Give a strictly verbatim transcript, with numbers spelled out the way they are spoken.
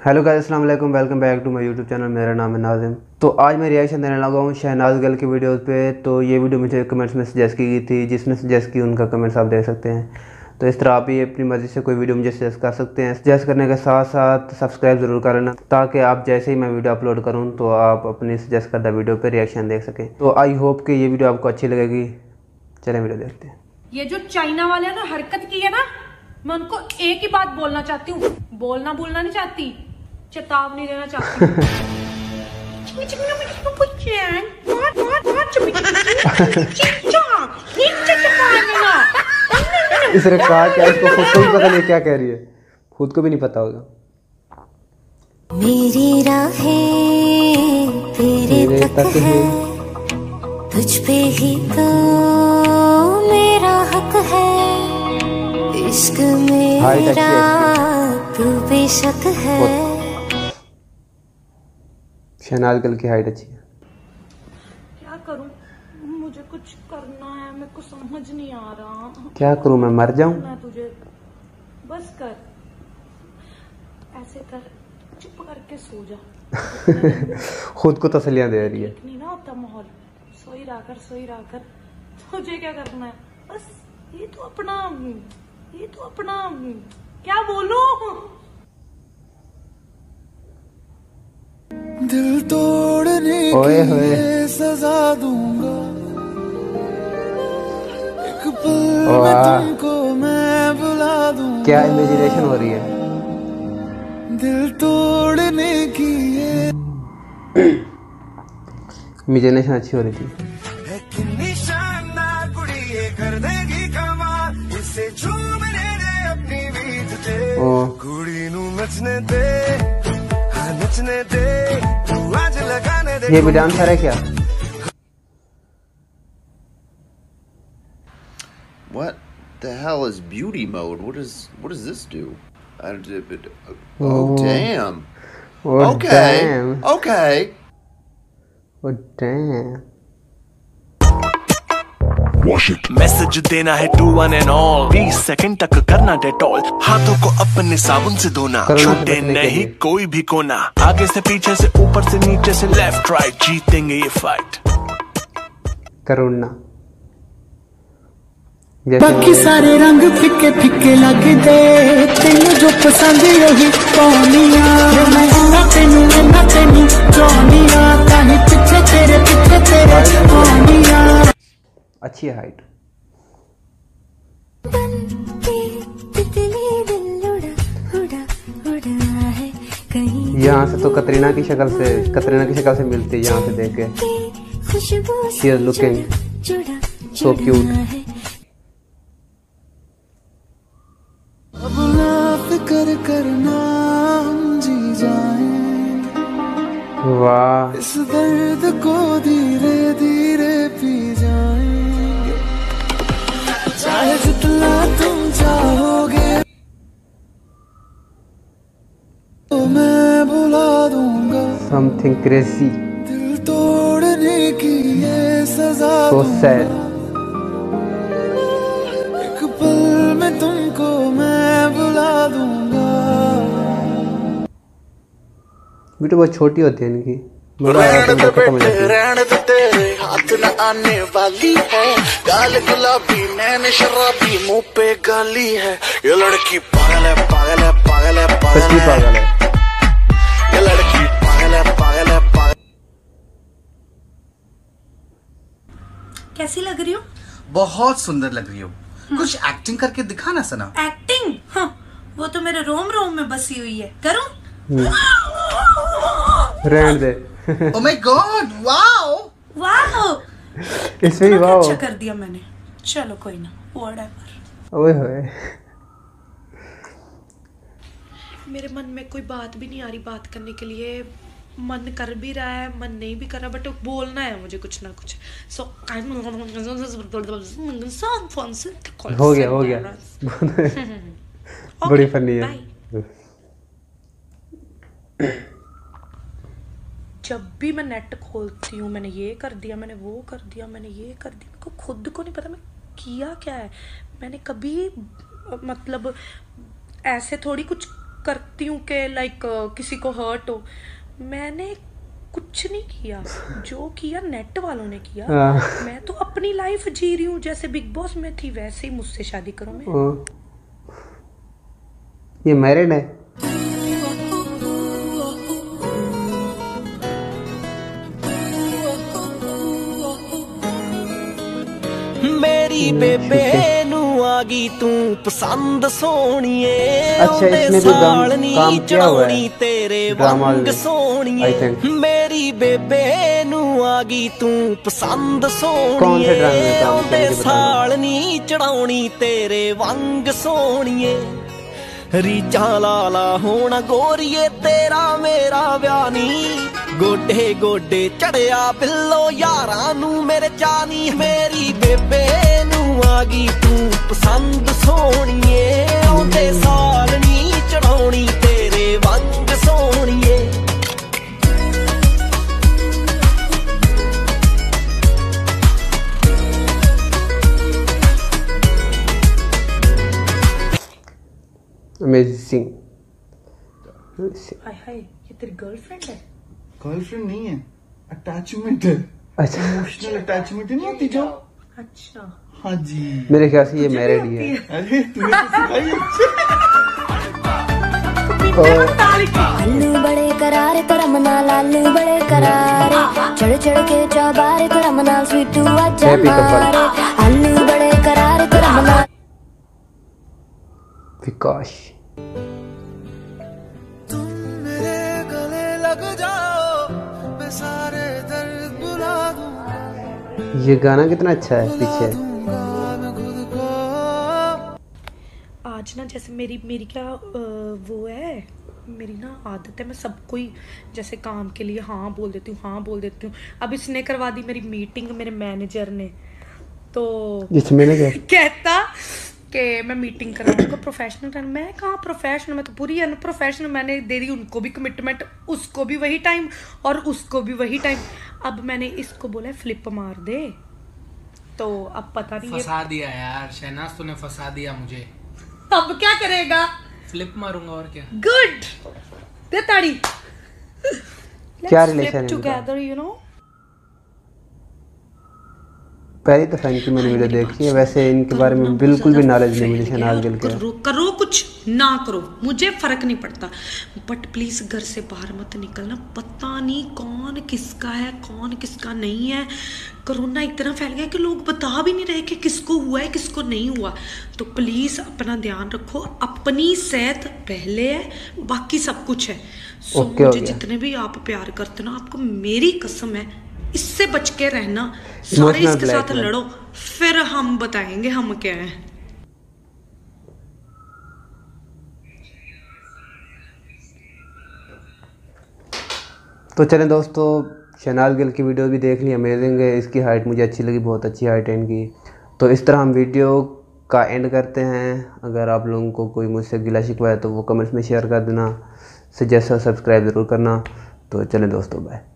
Hello guys, अस्सलाम वालेकुम, welcome back to my YouTube channel. मेरा नाम है नाजिम। तो आज मैं रिएक्शन देने लगा हूँ शहनाज गिल की वीडियोस पे। तो ये वीडियो मुझे कमेंट्स में सजेस्ट की गई थी, जिसने सजेस्ट की उनका कमेंट्स आप देख सकते हैं। तो इस तरह आप भी अपनी मर्ज़ी से कोई वीडियो मुझे सजेस्ट कर सकते हैं। सजेस्ट करने के साथ साथ सब्सक्राइब ज़रूर करना, ताकि आप जैसे ही मैं वीडियो अपलोड करूँ तो आप अपनी सजेस्ट करदा वीडियो पर रिएक्शन देख सकें। तो आई होप कि ये वीडियो आपको अच्छी लगेगी। चलें वीडियो देखते हैं। ये जो चाइना वाले ने हरकत की है ना, मैं उनको एक ही बात बोलना चाहती हूँ, बोलना बोलना नहीं चाहती, चेतावनी देना चाहती हूँ। इसने कहा क्या? इसको खुद को भी पता नहीं क्या कह रही है, खुद को भी नहीं पता होगा। मेरी राहें तेरे तक, तक है, तुझ पे ही तो मेरा हक है। इश्क मेरा तू बेशक है। शहनाज गिल की हाइट अच्छी है। क्या करूं, मुझे कुछ करना है, मेरे को समझ नहीं आ रहा। क्या करूं, मैं मर जाऊं? मैं तुझे बस कर, ऐसे कर, चुप करके सो जा। खुद को तसल्लियां दे रही है। नहीं ना होता माहौल, सोई रहा कर, सोई रहा कर। तुझे क्या करना है बस, ये तो अपना ये तो अपना क्या बोलूं। दिल तोड़ने की सजा दूंगा, एक पल में तुमको मैं बुला दूंगा। क्या इमेजिनेशन हो रही है। दिल तोड़ने की इमेजिनेशन अच्छी हो रही थी। कितनी शानदार कुड़ी ये कर देगी कमाल, इसे झूमने दे अपनी बीत ते, कुड़ी नू नचने दे, हाँ नचने दे, तू आज लगाने दे। ये भी डांसर है क्या? What the hell is beauty mode? What is what does this do? I don't, it, oh, oh damn. Oh okay. Damn. Okay. Oh damn. Message देना है टू वन एंड ऑल, बीस सेकंड तक करना Dettol, हाथों को अपने साबुन से धोना, छूटे नहीं कोई भी कोना, आगे से पीछे से ऊपर से नीचे से लेफ्ट राइट, जीतेंगे ये फाइट। करुणा बाकी सारे रंग फिक्के फिक्के लगदे, तेनू जो पसंद वही पानिया, मैं ना तेनू ना तेनू जानिया, ताही पीछे तेरे पीछे तेरे पानिया। अच्छी है हाइट। यहाँ से तो कतरीना की शक्ल से कतरीना की शक्ल से मिलती है। यहाँ से देख के she is looking so cute. अब ना फिक्र करना, हम जी जाएं, वाह, इस दर्द को धीरे धीरे पी जाएंगे, चाहे जितना तुम चाहोगे तो मैं भुला दूंगा। Something crazy. दिल तोड़ने की ये सजा so sad. एक पल में तुमको मैं भुला दूंगा। वीडियो बहुत छोटी होती है इनकी। रहने दे तेरे हाथ न आने वाली है, गाल गुलाबी नैन शराबी मुंह पे गाली है, ये लड़की पागल है पागल है पागल है पागल है, ये लड़की पागल है पागल है पागल। कैसी लग रही हो? बहुत सुंदर लग रही हो। कुछ एक्टिंग करके दिखा ना सना। एक्टिंग? हाँ, वो तो मेरे रोम रोम में बसी हुई है। करूं? रहने दे। Oh my God, wow wow, इसमें ही वाओ अच्छा कर दिया मैंने। चलो कोई ना, व्हाटएवर। ओए होए, मेरे मन में कोई बात भी नहीं आ रही बात करने के लिए। मन कर भी रहा है, मन नहीं भी कर रहा, बट बोलना है मुझे कुछ ना कुछ। सो हो गया हो गया। बड़ी फनी है। जब भी मैं नेट खोलती हूँ, मैंने ये कर दिया, मैंने वो कर दिया, मैंने ये कर दिया, मेरे को खुद को नहीं पता मैं किया क्या है। मैंने कभी मतलब ऐसे थोड़ी कुछ करती हूँ कि लाइक किसी को हर्ट हो, मैंने कुछ नहीं किया, जो किया नेट वालों ने किया। मैं तो अपनी लाइफ जी रही हूँ, जैसे बिग बॉस में थी वैसे ही मुझसे शादी करो। मैं ये मैरिड है? मेरी बेबे नू आगी तू पसंद सोनिए। अच्छा, इसमें भी काम किया हुआ है तेरे ड्रामा वंग सोनिए। मेरी बेबे नू आगी तू पसंद सोनिए। साल नी चढ़ाउनी तेरे वंग सोनिए। रीचा लाला होना गोरिए तेरा मेरा व्यानी। गोडे गोडे चढ़िया बिल्लो यारा नू मेरे जानी। मेरी बेबे नू आगी तू पसंद सोनिए। आउंदे साल नी चढ़ाउनी तेरे वंग सोनिए। अमेजिंग। हाय हाय, ये तेरी गर्लफ्रेंड है? गर्लफ्रेंड नहीं है, अटैचमेंट है। अच्छा, इमोशनल अटैचमेंट नहीं होती जो। अच्छा हाँ जी, मेरे ख्याल से ये मैरिड ही है। अरे तूने तो सिखाई। आलू बड़े करारे तो रमना लालू बड़े करारे। चढ़ चढ़ के चौबारे तो रमना स्वीटू आजा मारे। आलू बड़े करारे तो रमना। विकास तुम मेरे गले लग जाओ, मैं सारे दर्द भुला दूंगा। ये गाना कितना अच्छा है पीछे। आज ना जैसे मेरी मेरी क्या वो है, मेरी ना आदत है, मैं सबको ही जैसे काम के लिए हाँ बोल देती हूँ, हाँ बोल देती हूँ। अब इसने करवा दी मेरी मीटिंग मेरे मैनेजर ने, तो मैंने क्या कहता कि मैं मीटिंग कराऊंगा प्रोफेशनल टाइम। मैं कहाँ प्रोफेशनल, मैं तो पूरी अनप्रोफेशनल। मैंने दे दी उनको भी कमिटमेंट, उसको भी वही टाइम और उसको भी वही टाइम। अब मैंने इसको बोला फ्लिप मार दे, तो अब पता नहीं फंसा दिया यार शहनाज, तूने फंसा दिया मुझे। अब क्या करेगा? फ्लिप मारूंगा और क्या। गुड, दे ताड़ी। क्या रिलेशन है टुगेदर, यू नो। पहली दफा इनकी मैंने वीडियो देखी है, वैसे इनके बारे में बिल्कुल भी नॉलेज नहीं मुझे शहनाज गिल के। करो, करो कुछ ना करो, मुझे फर्क नहीं पड़ता, बट प्लीज घर से बाहर मत निकलना। पता नहीं कौन किसका है कौन किसका नहीं है। कोरोना इतना फैल गया कि लोग बता भी नहीं रहे कि किसको हुआ है किसको नहीं हुआ। तो प्लीज अपना ध्यान रखो, अपनी सेहत पहले है, बाकी सब कुछ है। सो मुझे जितने भी आप प्यार करते ना, आपको मेरी कसम है इससे बच के रहना। सारे इसके साथ लड़ो, फिर हम बताएंगे हम क्या है। तो चलें दोस्तों, शहनाज गिल की वीडियो भी देख ली, अमेजिंग है। इसकी हाइट मुझे अच्छी लगी, बहुत अच्छी हाइट है इनकी। तो इस तरह हम वीडियो का एंड करते हैं। अगर आप लोगों को कोई मुझसे गिला शिकवा है तो वो कमेंट्स में शेयर कर देना, सजेस्ट और सब्सक्राइब ज़रूर करना। तो चलें दोस्तों, बाय।